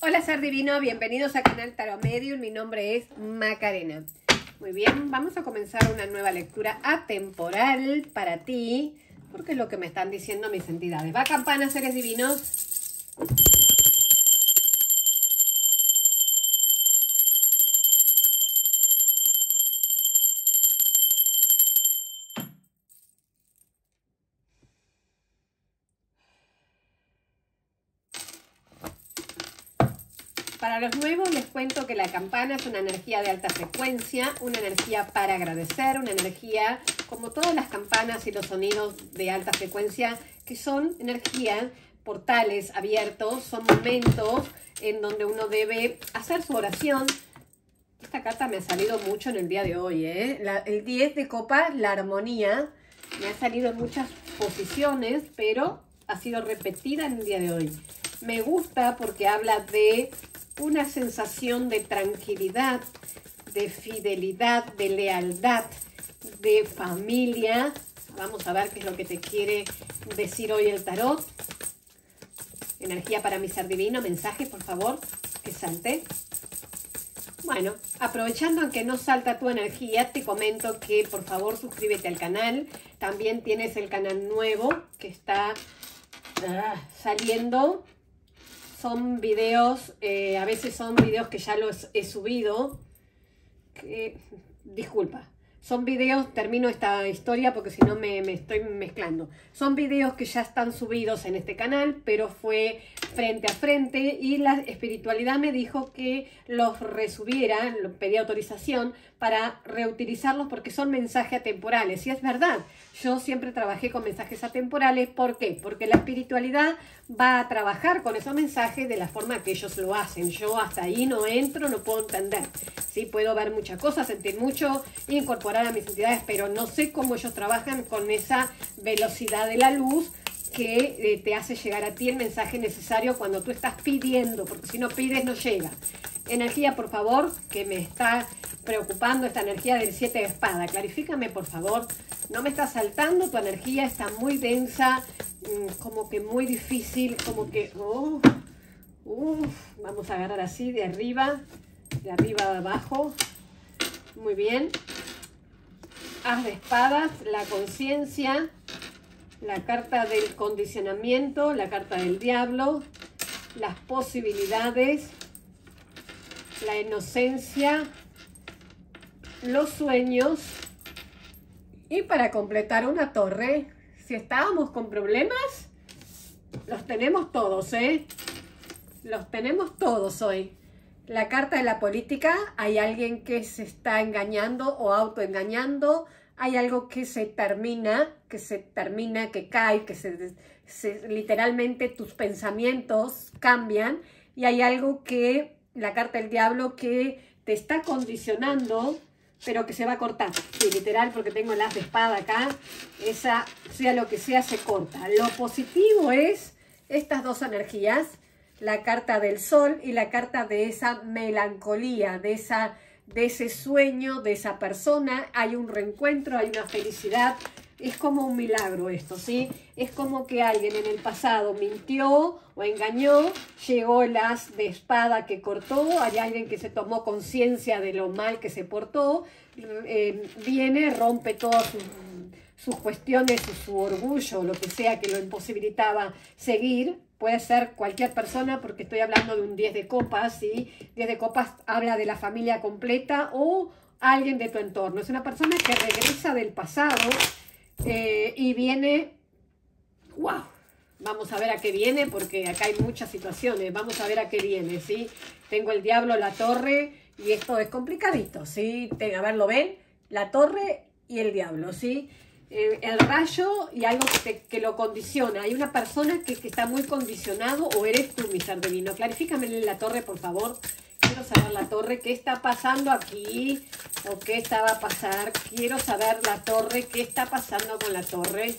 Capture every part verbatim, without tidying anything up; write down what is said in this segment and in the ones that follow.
Hola ser divino, bienvenidos a Canal Tarot Medium, mi nombre es Macarena. Muy bien, vamos a comenzar una nueva lectura atemporal para ti, porque es lo que me están diciendo mis entidades. Va campana, seres divinos. Para los nuevos les cuento que la campana es una energía de alta frecuencia, una energía para agradecer, una energía como todas las campanas y los sonidos de alta frecuencia, que son energías, portales abiertos, son momentos en donde uno debe hacer su oración. Esta carta me ha salido mucho en el día de hoy, ¿eh? La, el diez de copas, la armonía, me ha salido en muchas posiciones, pero ha sido repetida en el día de hoy. Me gusta porque habla de una sensación de tranquilidad, de fidelidad, de lealtad, de familia. Vamos a ver qué es lo que te quiere decir hoy el tarot. Energía para mi ser divino, mensaje, por favor, que salte. Bueno, aprovechando que no salta tu energía, te comento que por favor suscríbete al canal. También tienes el canal nuevo que está uh, saliendo. Son videos, eh, a veces son videos que ya los he subido. Que, disculpa, son videos, termino esta historia porque si no me, me estoy mezclando. Son videos que ya están subidos en este canal, pero fue frente a frente y la espiritualidad me dijo que los resubiera, pedí autorización para reutilizarlos porque son mensajes atemporales. Y es verdad, yo siempre trabajé con mensajes atemporales. ¿Por qué? Porque la espiritualidad va a trabajar con esos mensajes de la forma que ellos lo hacen. Yo hasta ahí no entro, no puedo entender. Sí, puedo ver muchas cosas, sentir mucho, incorporar a mis entidades, pero no sé cómo ellos trabajan con esa velocidad de la luz que eh, te hace llegar a ti el mensaje necesario cuando tú estás pidiendo, porque si no pides no llega. Energía, por favor, que me está preocupando esta energía del siete de espada. Clarifícame, por favor. No me está saltando, tu energía está muy densa, como que muy difícil, como que... Oh, uh, vamos a agarrar así, de arriba, de arriba a abajo. Muy bien. As de espadas, la conciencia, la carta del condicionamiento, la carta del diablo, las posibilidades, la inocencia, los sueños. Y para completar una torre, si estábamos con problemas, los tenemos todos, ¿eh? Los tenemos todos hoy. La carta de la política, hay alguien que se está engañando o autoengañando, hay algo que se termina, que se termina, que cae, que se, se literalmente tus pensamientos cambian, y hay algo que, la carta del diablo, que te está condicionando, pero que se va a cortar. Sí, literal, porque tengo el as de espada acá, esa, sea lo que sea, se corta. Lo positivo es estas dos energías, la carta del sol y la carta de esa melancolía, de, esa, de ese sueño, de esa persona. Hay un reencuentro, hay una felicidad. Es como un milagro esto, ¿sí? Es como que alguien en el pasado mintió o engañó, llegó el as de espada que cortó, hay alguien que se tomó conciencia de lo mal que se portó, eh, viene, rompe todas sus, sus cuestiones, su, su orgullo, lo que sea que lo imposibilitaba seguir. Puede ser cualquier persona porque estoy hablando de un diez de copas, ¿sí? diez de copas habla de la familia completa o alguien de tu entorno. Es una persona que regresa del pasado eh, y viene... ¡Wow! Vamos a ver a qué viene porque acá hay muchas situaciones. Vamos a ver a qué viene, ¿sí? Tengo el diablo, la torre y esto es complicadito, ¿sí? A ver, ¿lo ven? La torre y el diablo, ¿sí? El rayo y algo que, te, que lo condiciona. Hay una persona que, que está muy condicionado o eres tú, mi ser divino. Clarifícame la torre, por favor. Quiero saber la torre. ¿Qué está pasando aquí? ¿O qué estaba a pasar? Quiero saber la torre. ¿Qué está pasando con la torre?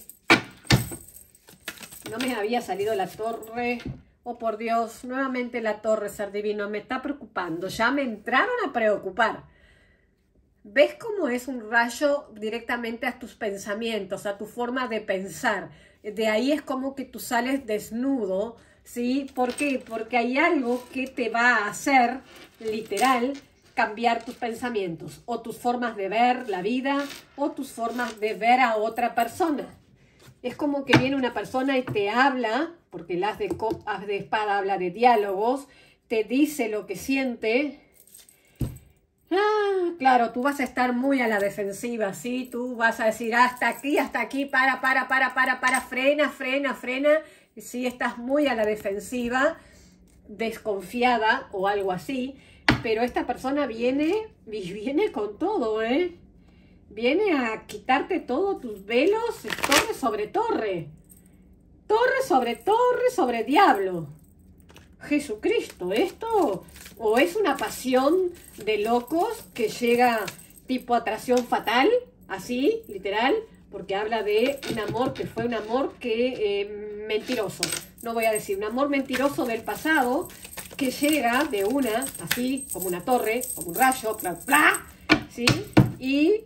No me había salido la torre. Oh, por Dios. Nuevamente la torre, ser divino. Me está preocupando. Ya me entraron a preocupar. ¿Ves cómo es un rayo directamente a tus pensamientos, a tu forma de pensar? De ahí es como que tú sales desnudo, ¿sí? ¿Por qué? Porque hay algo que te va a hacer, literal, cambiar tus pensamientos, o tus formas de ver la vida, o tus formas de ver a otra persona. Es como que viene una persona y te habla, porque el as de, as de espada habla de diálogos, te dice lo que siente. Ah, claro, tú vas a estar muy a la defensiva, ¿sí? Tú vas a decir, hasta aquí, hasta aquí, para, para, para, para, para, frena, frena, frena. Sí, estás muy a la defensiva, desconfiada o algo así, pero esta persona viene, viene con todo, ¿eh? Viene a quitarte todos tus velos, torre sobre torre. Torre sobre torre sobre diablo. Jesucristo, esto o es una pasión de locos que llega tipo atracción fatal, así, literal, porque habla de un amor que fue un amor que eh, mentiroso. No voy a decir, un amor mentiroso del pasado que llega de una, así, como una torre, como un rayo, bla, bla, ¿sí? Y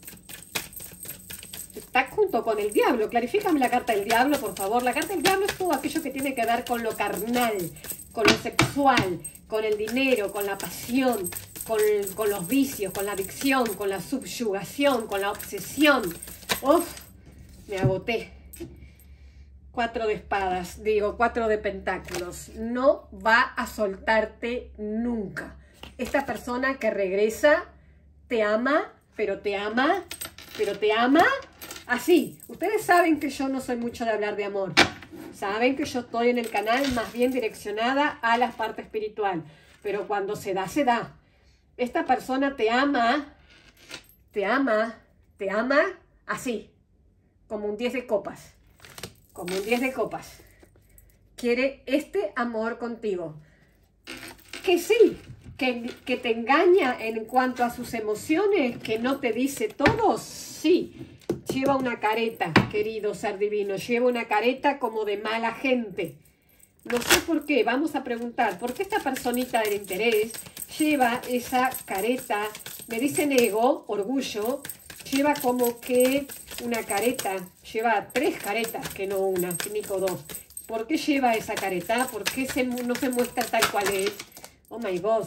está junto con el diablo. Clarifícame la carta del diablo, por favor. La carta del diablo es todo aquello que tiene que ver con lo carnal, con lo sexual, con el dinero, con la pasión, con, con los vicios, con la adicción, con la subyugación, con la obsesión. Uf, me agoté. Cuatro de espadas, digo, cuatro de pentáculos. No va a soltarte nunca. Esta persona que regresa te ama, pero te ama, pero te ama así. Ustedes saben que yo no soy mucho de hablar de amor. Saben que yo estoy en el canal más bien direccionada a la parte espiritual. Pero cuando se da, se da. Esta persona te ama, te ama, te ama así, como un diez de copas. Como un diez de copas. Quiere este amor contigo. Que sí, que, que te engaña en cuanto a sus emociones, que no te dice todo, sí. Lleva una careta, querido ser divino, lleva una careta como de mala gente. No sé por qué, vamos a preguntar, ¿por qué esta personita del interés lleva esa careta? Me dicen ego, orgullo, lleva como que una careta, lleva tres caretas, que no una, ni dos. ¿Por qué lleva esa careta? ¿Por qué se, no se muestra tal cual es? Oh my God.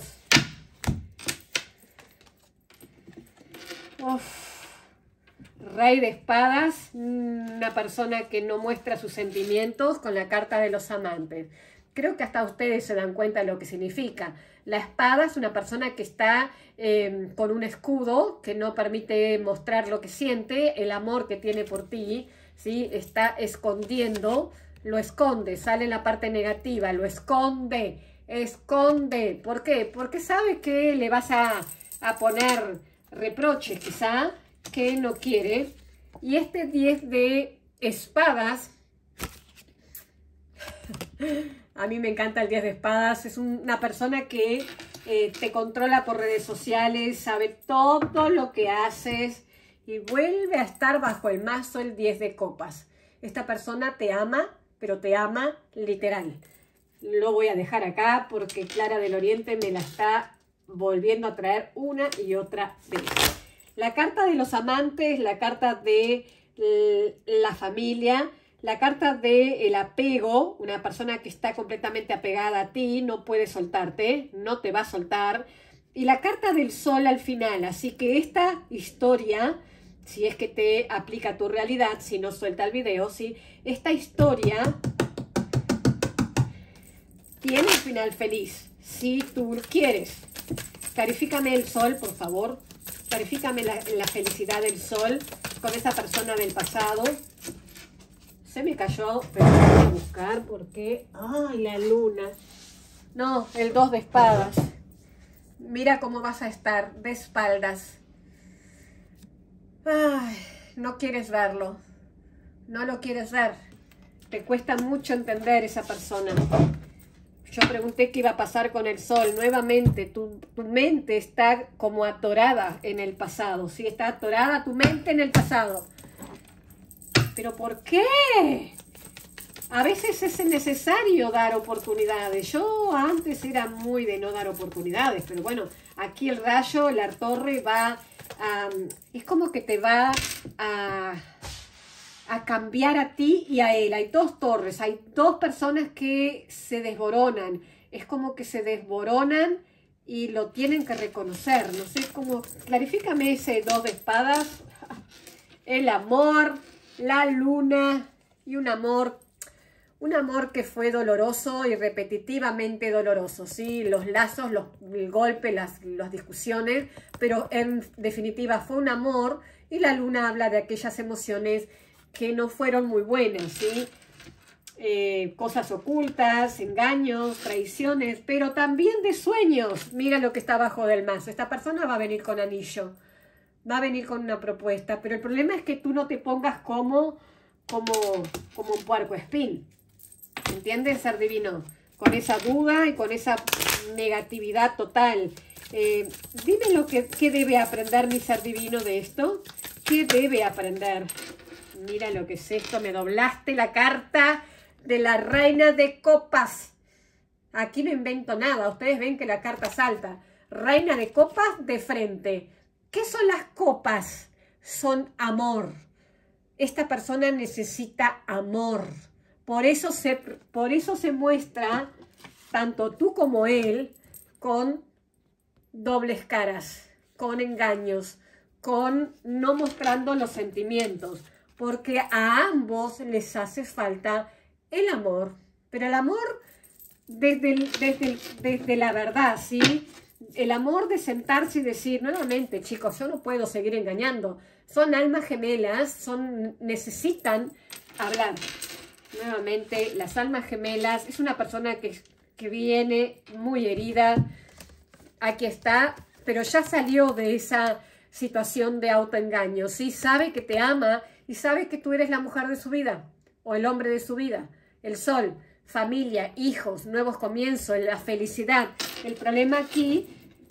Uf. Rey de espadas, una persona que no muestra sus sentimientos con la carta de los amantes. Creo que hasta ustedes se dan cuenta de lo que significa. La espada es una persona que está eh, con un escudo que no permite mostrar lo que siente, el amor que tiene por ti, ¿sí? Está escondiendo, lo esconde, sale en la parte negativa, lo esconde, esconde. ¿Por qué? Porque sabe que le vas a, a poner reproches quizá, que no quiere. Y este diez de espadas, a mí me encanta el diez de espadas, es una persona que eh, te controla por redes sociales, sabe todo lo que haces y vuelve a estar bajo el mazo el diez de copas. Esta persona te ama, pero te ama literal. Lo voy a dejar acá porque Clara del Oriente me la está volviendo a traer una y otra vez. La carta de los amantes, la carta de la familia, la carta del apego, una persona que está completamente apegada a ti, no puede soltarte, no te va a soltar. Y la carta del sol al final, así que esta historia, si es que te aplica a tu realidad, si no suelta el video, ¿sí? Esta historia tiene un final feliz, si tú quieres. Clarifícame el sol, por favor. Clarifícame la, la felicidad del sol con esa persona del pasado. Se me cayó, pero voy a buscar porque... ¡Ay, la luna! No, el dos de espadas. Mira cómo vas a estar de espaldas. Ay, no quieres verlo. No lo quieres ver. Te cuesta mucho entender esa persona. Yo pregunté qué iba a pasar con el sol. Nuevamente, tu, tu mente está como atorada en el pasado. Sí, está atorada tu mente en el pasado. ¿Pero por qué? A veces es necesario dar oportunidades. Yo antes era muy de no dar oportunidades, pero bueno, aquí el rayo, la torre va a... Es como que te va a... a cambiar a ti y a él. Hay dos torres, hay dos personas que se desboronan. Es como que se desboronan y lo tienen que reconocer. No sé cómo, clarifícame ese dos de espadas. El amor, la luna y un amor, un amor que fue doloroso y repetitivamente doloroso, ¿sí? Los lazos, los, el golpe, las, las discusiones, pero en definitiva fue un amor, y la luna habla de aquellas emociones que no fueron muy buenas, ¿sí? Eh, cosas ocultas, engaños, traiciones, pero también de sueños. Mira lo que está abajo del mazo. Esta persona va a venir con anillo, va a venir con una propuesta, pero el problema es que tú no te pongas como, como, como un puercoespín. ¿Entiendes, ser divino? Con esa duda y con esa negatividad total. Eh, dime lo que, ¿qué debe aprender mi ser divino de esto? ¿Qué debe aprender? Mira lo que es esto. Me doblaste la carta de la reina de copas. Aquí no invento nada. Ustedes ven que la carta salta. Reina de copas de frente. ¿Qué son las copas? Son amor. Esta persona necesita amor. Por eso se, por eso se muestra, tanto tú como él, con dobles caras, con engaños, con no mostrando los sentimientos, porque a ambos les hace falta el amor, pero el amor desde, el, desde, el, desde la verdad, ¿sí? El amor de sentarse y decir, nuevamente, chicos, yo no puedo seguir engañando. Son almas gemelas, son, necesitan hablar. Nuevamente, las almas gemelas, es una persona que, que viene muy herida. Aquí está, pero ya salió de esa situación de autoengaño, ¿sí? Sabe que te ama y sabe que tú eres la mujer de su vida o el hombre de su vida. El sol, familia, hijos, nuevos comienzos, la felicidad. El problema aquí,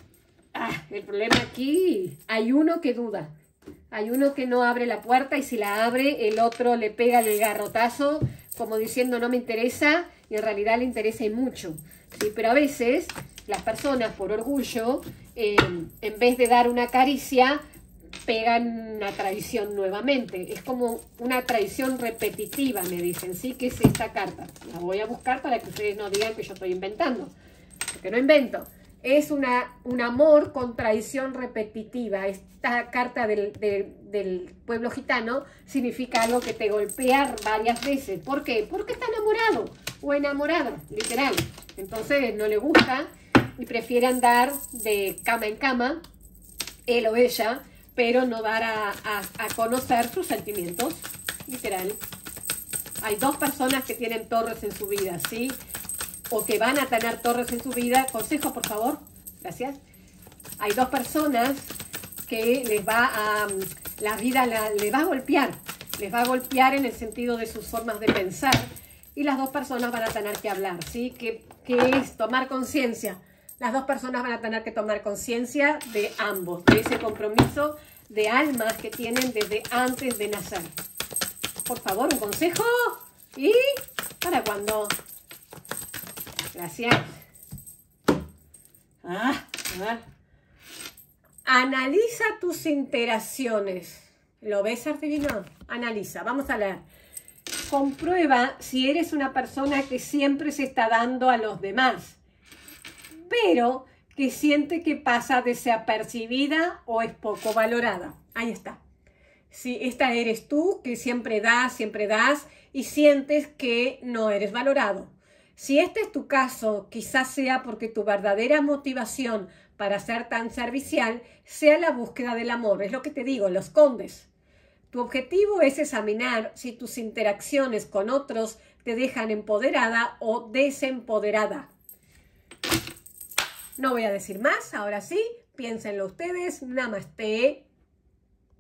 ah, el problema aquí, hay uno que duda. Hay uno que no abre la puerta y si la abre, el otro le pega el garrotazo, como diciendo no me interesa, y en realidad le interesa y mucho, ¿sí? Pero a veces las personas por orgullo, eh, en vez de dar una caricia, pegan una traición nuevamente. Es como una traición repetitiva, me dicen, ¿sí? ¿Qué es esta carta? La voy a buscar para que ustedes no digan que yo estoy inventando, porque no invento. Es una, un amor con traición repetitiva. Esta carta del, del, del pueblo gitano significa algo que te golpea varias veces. ¿Por qué? Porque está enamorado o enamorada, literal. Entonces no le gusta y prefiere andar de cama en cama, él o ella, pero no dar a, a, a conocer sus sentimientos, literal. Hay dos personas que tienen torres en su vida, ¿sí? O que van a tener torres en su vida. Consejo, por favor. Gracias. Hay dos personas que les va a... La vida la, les va a golpear. Les va a golpear en el sentido de sus formas de pensar. Y las dos personas van a tener que hablar, ¿sí? ¿Qué, qué es tomar conciencia? Las dos personas van a tener que tomar conciencia de ambos, de ese compromiso de almas que tienen desde antes de nacer. Por favor, un consejo. ¿Y para cuándo? Gracias. Ah, a ver. Analiza tus interacciones. ¿Lo ves, ser divino? Analiza. Vamos a leer. Comprueba si eres una persona que siempre se está dando a los demás, pero que siente que pasa desapercibida o es poco valorada. Ahí está. Si esta eres tú, que siempre das, siempre das y sientes que no eres valorado. Si este es tu caso, quizás sea porque tu verdadera motivación para ser tan servicial sea la búsqueda del amor. Es lo que te digo, lo escondes. Tu objetivo es examinar si tus interacciones con otros te dejan empoderada o desempoderada. No voy a decir más, ahora sí, piénsenlo ustedes. Namaste.